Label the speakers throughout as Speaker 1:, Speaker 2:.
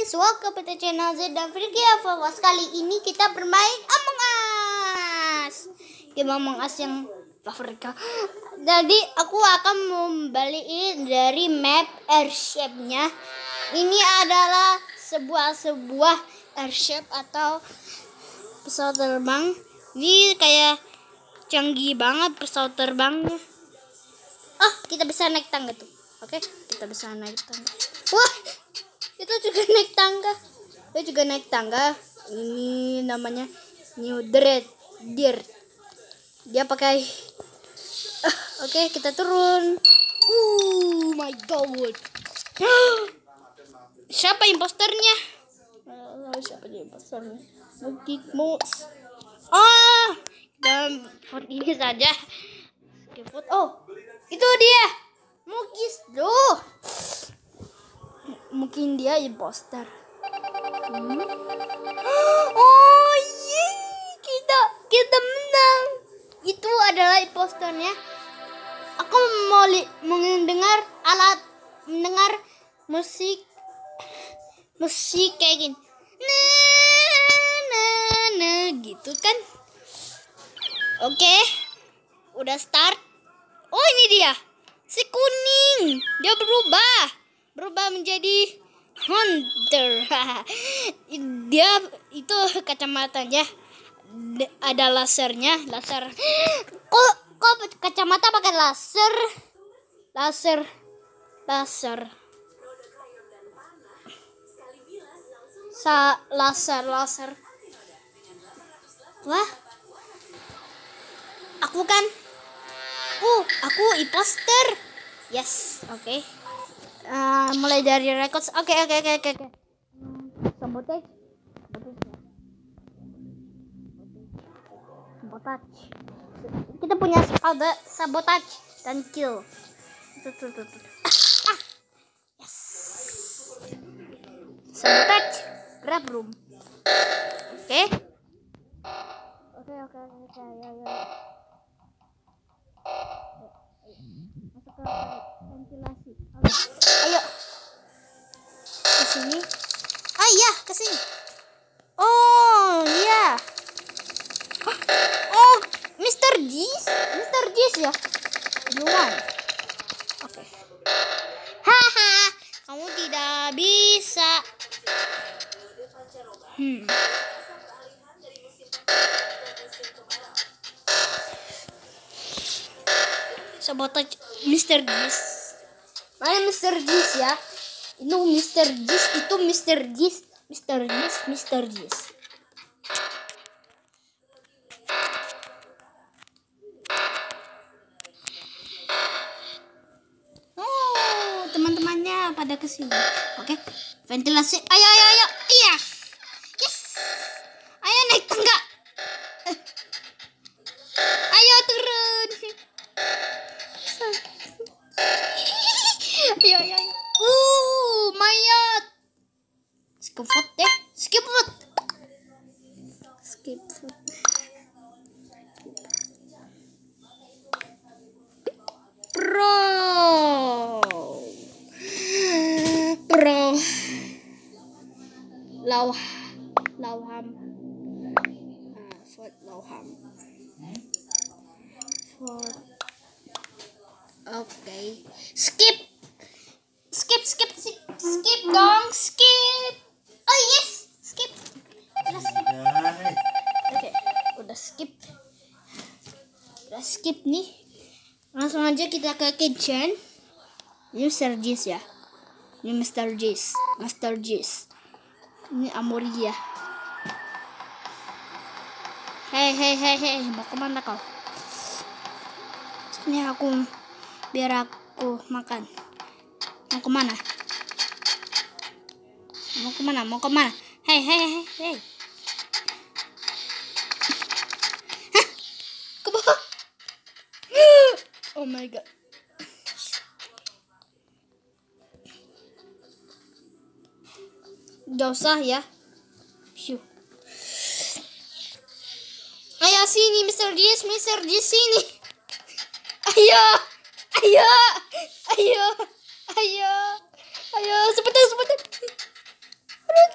Speaker 1: guys, welcome to the channel Z dan Firky Afawas. Kali ini kita bermain Among Us. Game Among Us yang favorit. Jadi aku akan membalikin dari map airship-nya. Ini adalah sebuah airship atau pesawat terbang. Ini kayak canggih banget pesawat terbangnya. Oh, kita bisa naik tangga tuh. Oke, kita bisa naik tangga. Wah, itu juga naik tangga. Dia juga naik tangga. Ini namanya New Dirt. Dia pakai. Oke, kita turun. My God. Siapa imposternya? Siapa imposternya? Mouse. Dan vote ini saja. Vote. Oh, itu dia. Mukis loh. Mungkin dia imposter. Oh iya, kita menang. Itu adalah imposternya. Aku mau mendengar musik kayak gini. Nah, gitu kan. Oke. Udah start. Oh, ini dia. Si kuning. Dia berubah menjadi hunter. Dia itu kacamatanya ada lasernya. Kok kacamata pakai laser. Laser. Wah. Aku imposter. Yes, oke. Mulai dari records. Oke. Sabotage. Kita punya sabotage dan kill. Yes. Sabotage. Grab room. Oke. Masuk ke ventilasi. Ayo. Ke sini. Iya, ke sini. Oh, iya. Oh, Mr. Gis ya. Juan. Oke. Haha, kamu tidak bisa. Sabotage Mr. Gis. Mana Mr. Gis ya? Itu Mr. Gis. Oh, teman-temannya pada kesini. Oke, ventilasi. Ayo. Iya. Yes. Ayo naik tangga. Ayo turun. Ayo. Mayat. Skip vote. Pro. Lauham. Vote Lauham. Vote. Oke. Skip dong. Oh yes, skip. Oke, udah skip nih. Langsung aja kita ke kitchen. Ini Mr. Gis ya. Master Gis. Ini Amoria. Hei, mau kemana kau? Ini biar aku makan. Mau kemana? Hei. Hah? Ke bawah. Oh my God. Gak usah ya. Ayo sini Mr. Gis sini. Ayo. Cepetan. Aduh,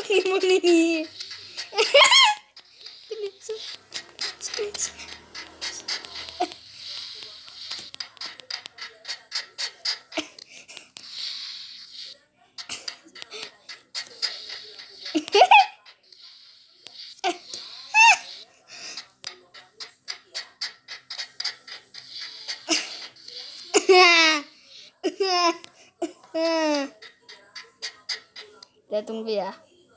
Speaker 1: Muni. Kita tunggu ya.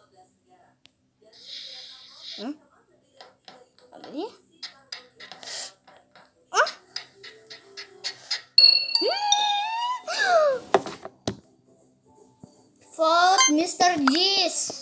Speaker 1: Apa dia? Vote Mr. Gis.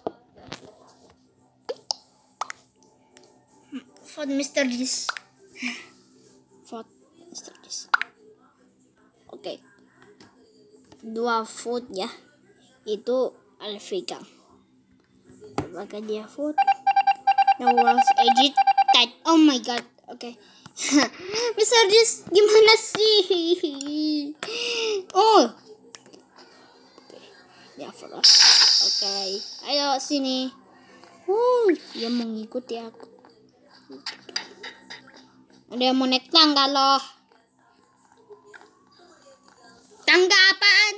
Speaker 1: Vote Mr. Gis. Vote Mr. Gis. Oke. 2 vote ya. Itu Alvika. Apakah dia vote? That was edited. Oh my god. Oke. Mr. Gis gimana sih? Oh. Ya vote. Oke. Ayo sini. Dia mau ngikuti aku. Ada yang mau naik tangga loh. Tangga apaan?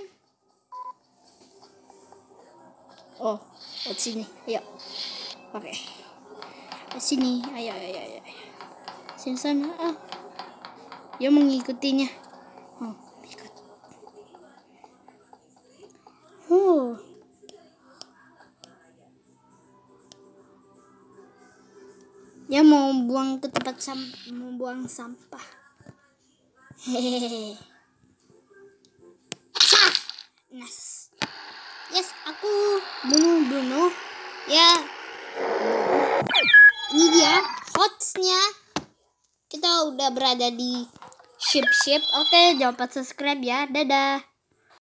Speaker 1: Oh, sini. Ayo. Oke. Sini. Ayo. Sini sana. Dia mau ngikutinya. Ikut. Dia mau buang ke tempat mau buang sampah. Hehehe. Yes, aku bunuh. Ya. Ini dia votes-nya. Kita udah berada di ship. Oke, jangan lupa subscribe ya. Dadah.